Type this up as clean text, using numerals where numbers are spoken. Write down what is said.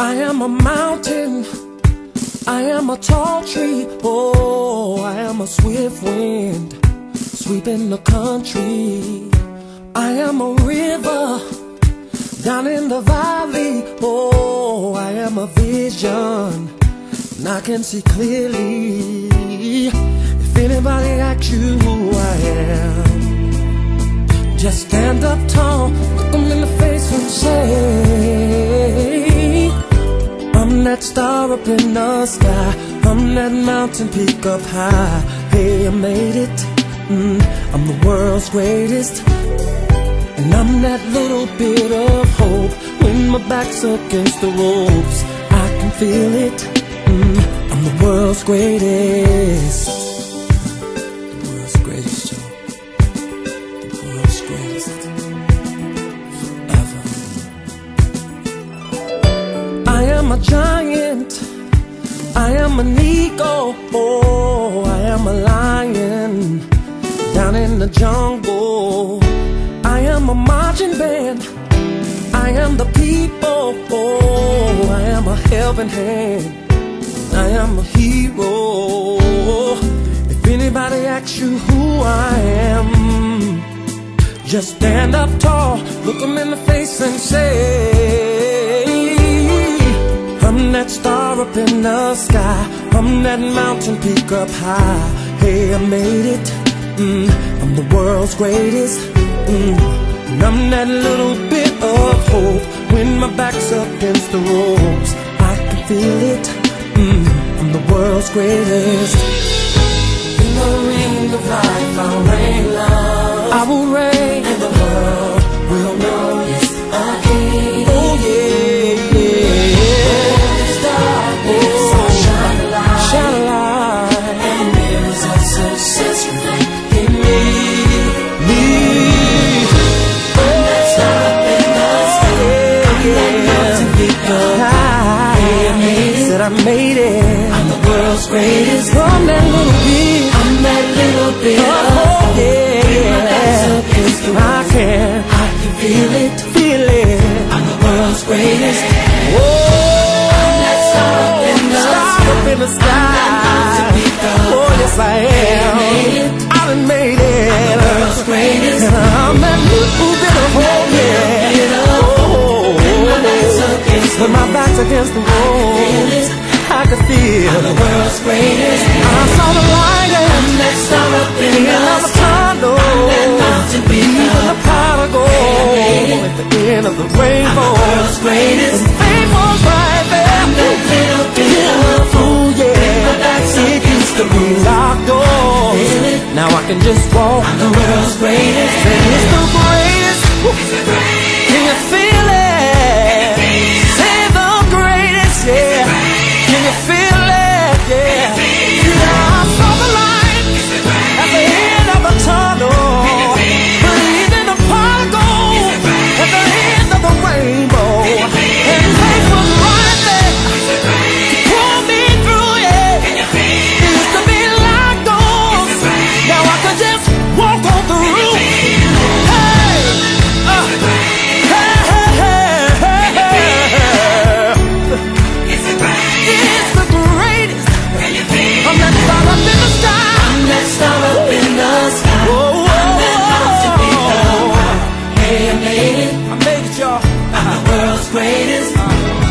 I am a mountain, I am a tall tree, oh, I am a swift wind, sweeping the country. I am a river, down in the valley, oh, I am a vision, and I can see clearly. If anybody asks you who I am, just stand up tall, look them in the face and say, I'm that star up in the sky, I'm that mountain peak up high. Hey, I made it, I'm the world's greatest. And I'm that little bit of hope when my back's against the ropes. I can feel it, I'm the world's greatest. The world's greatest, Joe. The world's greatest. Forever. I am a giant, I am an eagle, oh, I am a lion down in the jungle. I am a marching band, I am the people, oh, I am a helping hand, I am a hero. If anybody asks you who I am, just stand up tall, look them in the face and say, I'm that star up in the sky, I'm that mountain peak up high. Hey, I made it, I'm the world's greatest. And I'm that little bit of hope when my back's against the ropes. I can feel it, I'm the world's greatest. In the ring of life I'll reign love, I will reign, and the world will know it's a king. Oh yeah, yeah. Oh, this darkness, I'll shine a light, shine a light, and mirrors of success reflect in me. I made it, I'm the world's greatest. I'm that little bit, I'm that little bit. Oh yeah, I can feel it, feel it. I'm the world's greatest. Whoa, I'm that star up in the sky. Oh yes I am, I done made it. I'm the world's greatest. And I'm that little bit of hope, yeah. Oh, when my back's against the wall, I could feel I'm the world's greatest. I saw the light and I'm that star up in the tunnel. I'm that mountain peak, even the prodigal at the end of the rainbow. I'm the world's greatest. The fame was right there. I'm that little bit of fool, yeah. My back's against the locked doors. Now I can just walk. I'm the world's greatest. Say it's the greatest. It's the greatest. Can you feel it? Say the greatest, yeah. Can you feel it? Yeah. Yeah, I saw the light at the end of the tunnel. Breathe in the prodigal at the end of the rainbow. And faith was right there to pull me through, yeah. It used to be locked doors. Now I can just walk on through. Hey, greatest.